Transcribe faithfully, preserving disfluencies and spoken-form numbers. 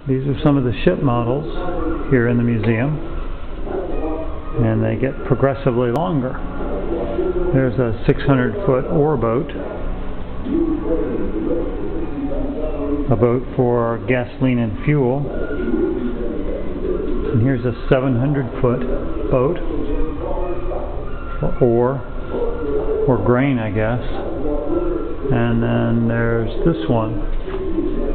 These are some of the ship models here in the museum, and they get progressively longer. There's a six hundred foot ore boat, a boat for gasoline and fuel, and here's a seven hundred foot boat for ore or grain, I guess. And then there's this one.